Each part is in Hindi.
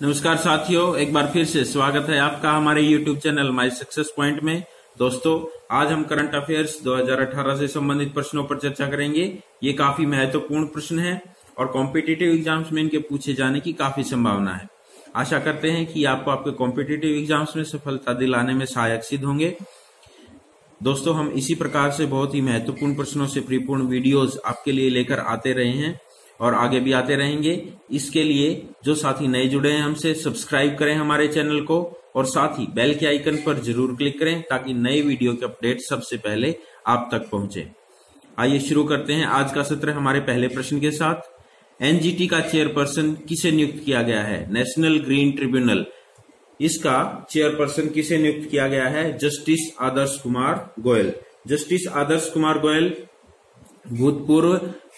नमस्कार साथियों, एक बार फिर से स्वागत है आपका हमारे YouTube channel my success point में। दोस्तों, आज हम करंट अफेयर्स 2018 से संबंधित प्रश्नों पर चर्चा करेंगे। ये काफी महत्वपूर्ण प्रश्न हैं और कॉम्पिटिटिव एग्जाम्स में इनके पूछे जाने की काफी संभावना है। आशा करते हैं कि आपको आपके कॉम्पिटिटिव एग्जाम्स में सफलता दिलाने में सहायक सिद्ध होंगे। दोस्तों, हम इसी प्रकार से बहुत ही महत्वपूर्ण प्रश्नों से परिपूर्ण वीडियोज आपके लिए लेकर आते रहे हैं और आगे भी आते रहेंगे। इसके लिए जो साथी नए जुड़े हैं हमसे, सब्सक्राइब करें हमारे चैनल को और साथ ही बेल के आइकन पर जरूर क्लिक करें ताकि नए वीडियो के अपडेट सबसे पहले आप तक पहुंचे। आइए शुरू करते हैं आज का सत्र हमारे पहले प्रश्न के साथ। एनजीटी का चेयरपर्सन किसे नियुक्त किया गया है? नेशनल ग्रीन ट्रिब्यूनल, इसका चेयरपर्सन किसे नियुक्त किया गया है? जस्टिस आदर्श कुमार गोयल। जस्टिस आदर्श कुमार गोयल भूतपूर्व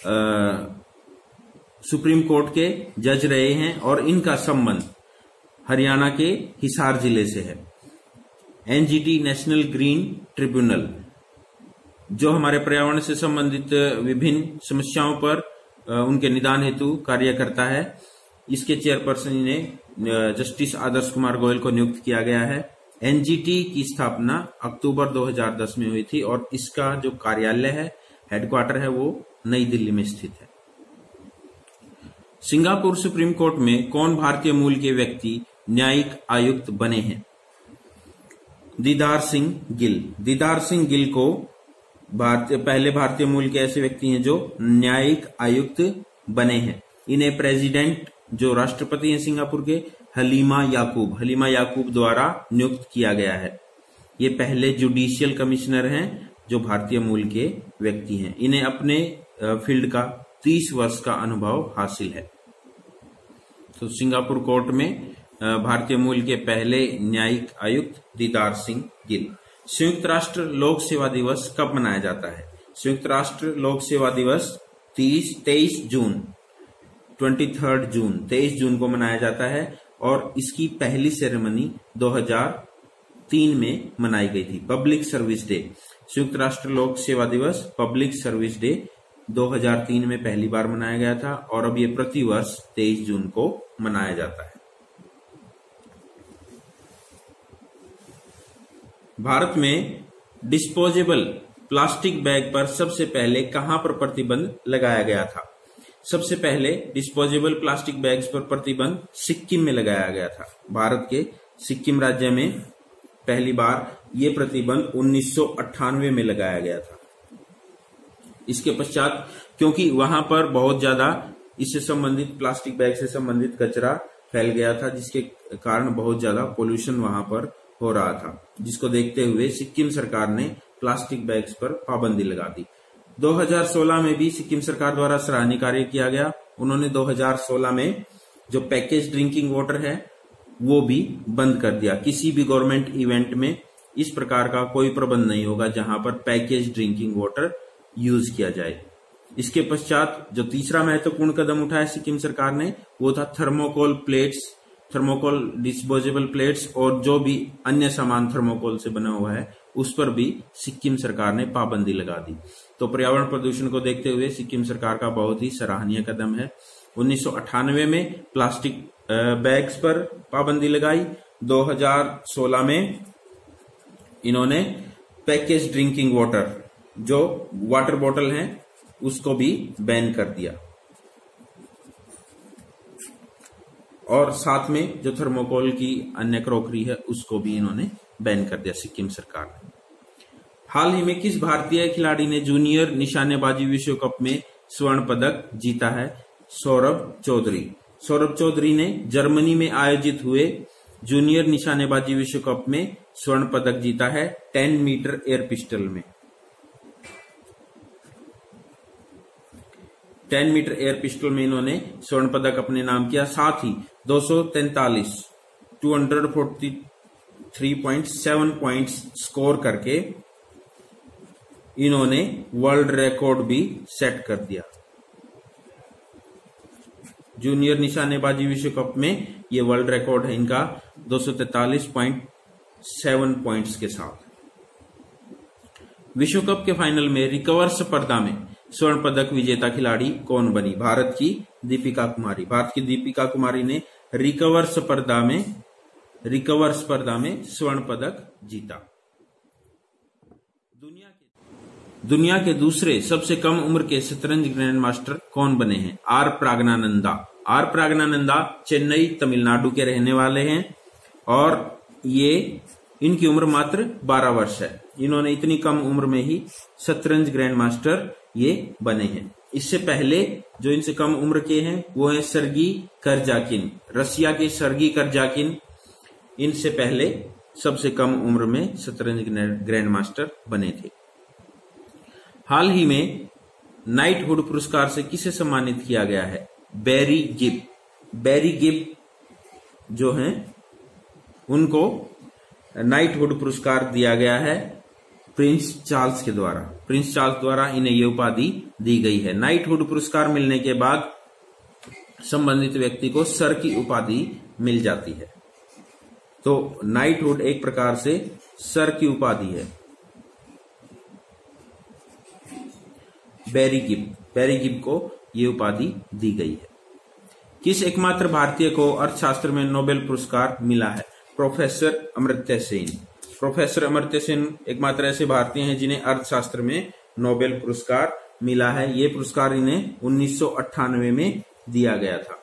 सुप्रीम कोर्ट के जज रहे हैं और इनका संबंध हरियाणा के हिसार जिले से है। एनजीटी नेशनल ग्रीन ट्रिब्यूनल जो हमारे पर्यावरण से संबंधित विभिन्न समस्याओं पर उनके निदान हेतु कार्य करता है, इसके चेयरपर्सन ने जस्टिस आदर्श कुमार गोयल को नियुक्त किया गया है। एनजीटी की स्थापना अक्टूबर 2010 में हुई थी और इसका जो कार्यालय है, हेडक्वार्टर है, वो नई दिल्ली में स्थित है। सिंगापुर सुप्रीम कोर्ट में कौन भारतीय मूल के व्यक्ति न्यायिक आयुक्त बने हैं? दीदार सिंह गिल। दीदार सिंह गिल को पहले भारतीय मूल के ऐसे व्यक्ति हैं जो न्यायिक आयुक्त बने हैं। इन्हें प्रेसिडेंट जो राष्ट्रपति हैं सिंगापुर के, हलीमा याकूब द्वारा नियुक्त किया गया है। ये पहले जुडिशियल कमिश्नर हैं जो भारतीय मूल के व्यक्ति हैं। इन्हें अपने फील्ड का 30 वर्ष का अनुभव हासिल है। तो सिंगापुर कोर्ट में भारतीय मूल के पहले न्यायिक आयुक्त दीदार सिंह गिल। संयुक्त राष्ट्र लोक सेवा दिवस कब मनाया जाता है? संयुक्त राष्ट्र लोक सेवा दिवस 23 जून को मनाया जाता है और इसकी पहली सेरेमनी 2003 में मनाई गई थी। पब्लिक सर्विस डे, संयुक्त राष्ट्र लोक सेवा दिवस पब्लिक सर्विस डे 2003 में पहली बार मनाया गया था और अब ये प्रतिवर्ष 23 जून को मनाया जाता है। भारत में डिस्पोजेबल प्लास्टिक बैग पर सबसे पहले कहां पर प्रतिबंध लगाया गया था? सबसे पहले डिस्पोजेबल प्लास्टिक बैग्स पर प्रतिबंध सिक्किम में लगाया गया था। भारत के सिक्किम राज्य में पहली बार यह प्रतिबंध 1998 में लगाया गया था। इसके पश्चात क्योंकि वहां पर बहुत ज्यादा इससे संबंधित प्लास्टिक बैग से संबंधित कचरा फैल गया था, जिसके कारण बहुत ज्यादा पोल्यूशन वहां पर हो रहा था, जिसको देखते हुए सिक्किम सरकार ने प्लास्टिक बैग्स पर पाबंदी लगा दी। 2016 में भी सिक्किम सरकार द्वारा सराहनीय कार्य किया गया। उन्होंने 2016 में जो पैकेज ड्रिंकिंग वाटर है वो भी बंद कर दिया। किसी भी गवर्नमेंट इवेंट में इस प्रकार का कोई प्रबंध नहीं होगा जहां पर पैकेज ड्रिंकिंग वाटर यूज किया जाए। इसके पश्चात जो तीसरा महत्वपूर्ण कदम उठाया सिक्किम सरकार ने, वो था थर्मोकोल डिस्पोजेबल प्लेट्स और जो भी अन्य सामान थर्मोकोल से बना हुआ है उस पर भी सिक्किम सरकार ने पाबंदी लगा दी। तो पर्यावरण प्रदूषण को देखते हुए सिक्किम सरकार का बहुत ही सराहनीय कदम है। 1998 में प्लास्टिक बैग्स पर पाबंदी लगाई। 2016 में इन्होंने पैकेज ड्रिंकिंग वाटर जो वाटर बॉटल है उसको भी बैन कर दिया और साथ में जो थर्मोकोल की अन्य क्रॉकरी है उसको भी इन्होंने बैन कर दिया सिक्किम सरकार ने। हाल ही में किस भारतीय खिलाड़ी ने जूनियर निशानेबाजी विश्व कप में स्वर्ण पदक जीता है? सौरभ चौधरी। सौरभ चौधरी ने जर्मनी में आयोजित हुए जूनियर निशानेबाजी विश्व कप में स्वर्ण पदक जीता है 10 मीटर एयर पिस्टल में। 10 मीटर एयर पिस्टल में इन्होंने स्वर्ण पदक अपने नाम किया। साथ ही 243 पॉइंट्स स्कोर करके इन्होंने वर्ल्ड रिकॉर्ड भी सेट कर दिया। जूनियर निशानेबाजी विश्व कप में ये वर्ल्ड रिकॉर्ड है इनका 243.7 पॉइंट्स के साथ। विश्व कप के फाइनल में रिकर्व स्पर्धा में स्वर्ण पदक विजेता खिलाड़ी कौन बनी? भारत की दीपिका कुमारी। भारत की दीपिका कुमारी ने रिकर्व स्पर्धा में स्वर्ण पदक जीता। दुनिया के दूसरे सबसे कम उम्र के शतरंज ग्रैंड मास्टर कौन बने हैं? आर प्राज्ञानंदा चेन्नई तमिलनाडु के रहने वाले हैं और इनकी उम्र मात्र 12 वर्ष है। इन्होंने इतनी कम उम्र में ही शतरंज ग्रैंड मास्टर ये बने हैं। इससे पहले जो इनसे कम उम्र के हैं वो है सर्गी करजाकिन, रसिया के सर्गी करजाकिन। इनसे पहले सबसे कम उम्र में शतरंज ग्रैंड मास्टर बने थे। हाल ही में नाइटहुड पुरस्कार से किसे सम्मानित किया गया है? बैरी गिब जो हैं उनको नाइटहुड पुरस्कार दिया गया है प्रिंस चार्ल्स द्वारा इन्हें ये उपाधि दी गई है। नाइटहुड पुरस्कार मिलने के बाद संबंधित व्यक्ति को सर की उपाधि मिल जाती है। तो नाइटहुड एक प्रकार से सर की उपाधि है। बैरी गिब को ये उपाधि दी गई है। किस एकमात्र भारतीय को अर्थशास्त्र में नोबेल पुरस्कार मिला है? प्रोफेसर अमर्त्य सेन एकमात्र ऐसे भारतीय हैं जिन्हें अर्थशास्त्र में नोबेल पुरस्कार मिला है। ये पुरस्कार इन्हें 1998 में दिया गया था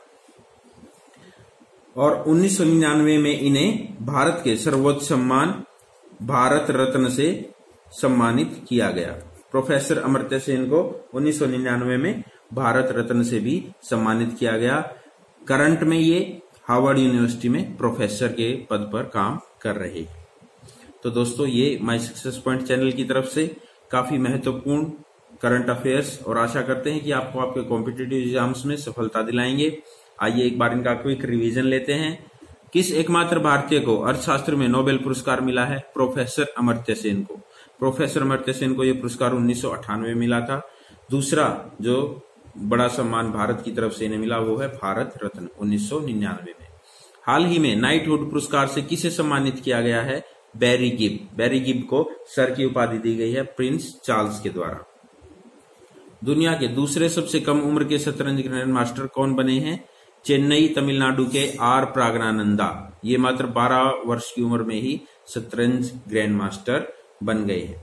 और 1999 में इन्हें भारत के सर्वोच्च सम्मान भारत रत्न से सम्मानित किया गया। प्रोफेसर अमर्त्य सेन को 1999 में भारत रत्न से भी सम्मानित किया गया। करंट में ये हार्वर्ड यूनिवर्सिटी में प्रोफेसर के पद पर काम कर रहे हैं। तो दोस्तों ये माय सक्सेस पॉइंट चैनल की तरफ से काफी महत्वपूर्ण करंट अफेयर्स और आशा करते हैं कि आपको आपके कॉम्पिटिटिव एग्जाम्स में सफलता दिलाएंगे। आइए एक बार इनका क्विक रिवीजन लेते हैं। किस एकमात्र भारतीय को अर्थशास्त्र में नोबेल पुरस्कार मिला है? प्रोफेसर अमर्त्य सेन को। प्रोफेसर अमर्त्य सेन को यह पुरस्कार 1998 में मिला था। दूसरा जो बड़ा सम्मान भारत की तरफ से इन्हें मिला वो है भारत रत्न 1999 में। हाल ही में नाइटहुड पुरस्कार से किसे सम्मानित किया गया है? बैरी गिब को सर की उपाधि दी गई है प्रिंस चार्ल्स के द्वारा। दुनिया के दूसरे सबसे कम उम्र के शतरंज ग्रैंड मास्टर कौन बने हैं? चेन्नई तमिलनाडु के आर प्राज्ञानंदा। ये मात्र 12 वर्ष की उम्र में ही शतरंज ग्रैंड मास्टर बन गए हैं।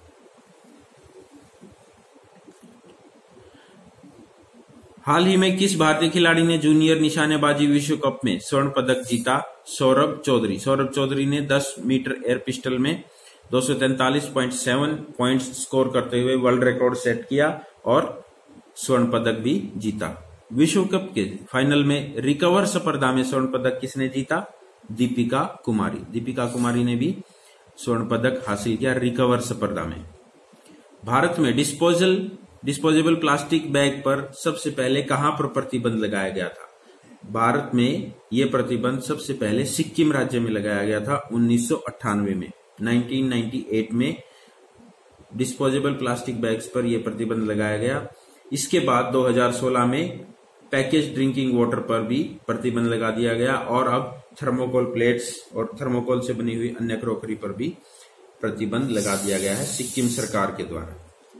हाल ही में किस भारतीय खिलाड़ी ने जूनियर निशानेबाजी विश्व कप में स्वर्ण पदक जीता? सौरभ चौधरी ने 10 मीटर एयर पिस्टल में 243.7 पॉइंट्स स्कोर करते हुए वर्ल्ड रिकॉर्ड सेट किया और स्वर्ण पदक भी जीता। विश्व कप के फाइनल में रिकर्व स्पर्धा में स्वर्ण पदक किसने जीता? दीपिका कुमारी ने भी स्वर्ण पदक हासिल किया रिकर्व स्पर्धा में। भारत में डिस्पोजेबल प्लास्टिक बैग पर सबसे पहले कहां पर प्रतिबंध लगाया गया था? भारत में यह प्रतिबंध सबसे पहले सिक्किम राज्य में लगाया गया था 1998 में। 1998 में डिस्पोजेबल प्लास्टिक बैग्स पर यह प्रतिबंध लगाया गया। इसके बाद 2016 में पैकेज ड्रिंकिंग वाटर पर भी प्रतिबंध लगा दिया गया और अब थर्मोकोल प्लेट्स और थर्मोकोल से बनी हुई अन्य क्रॉकरी पर भी प्रतिबंध लगा दिया गया है सिक्किम सरकार के द्वारा।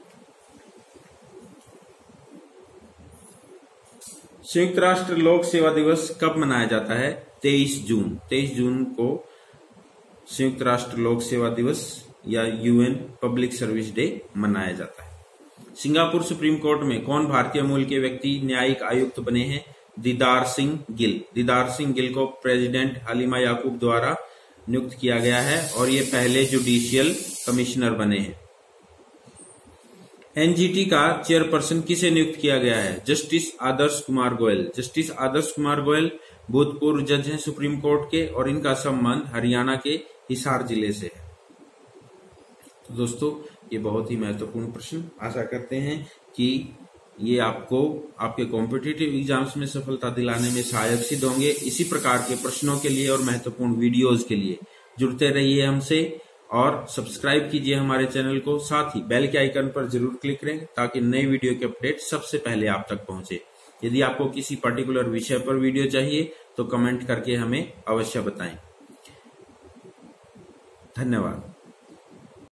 संयुक्त राष्ट्र लोक सेवा दिवस कब मनाया जाता है? 23 जून को संयुक्त राष्ट्र लोक सेवा दिवस या यूएन पब्लिक सर्विस डे मनाया जाता है। सिंगापुर सुप्रीम कोर्ट में कौन भारतीय मूल के व्यक्ति न्यायिक आयुक्त बने हैं? दीदार सिंह गिल को प्रेसिडेंट हलीमा याकूब द्वारा नियुक्त किया गया है और ये पहले जुडिशियल कमिश्नर बने हैं। एनजीटी का चेयरपर्सन किसे नियुक्त किया गया है? जस्टिस आदर्श कुमार गोयल भूतपूर्व जज हैं सुप्रीम कोर्ट के और इनका संबंध हरियाणा के हिसार जिले से है। तो दोस्तों ये बहुत ही महत्वपूर्ण प्रश्न, आशा करते हैं कि ये आपको आपके कॉम्पिटिटिव एग्जाम्स में सफलता दिलाने में सहायक सिद्ध होंगे। इसी प्रकार के प्रश्नों के लिए और महत्वपूर्ण वीडियोज के लिए जुड़ते रहिए हमसे और सब्सक्राइब कीजिए हमारे चैनल को। साथ ही बेल के आइकन पर जरूर क्लिक करें ताकि नई वीडियो के अपडेट सबसे पहले आप तक पहुंचे। यदि आपको किसी पर्टिकुलर विषय पर वीडियो चाहिए तो कमेंट करके हमें अवश्य बताएं। धन्यवाद।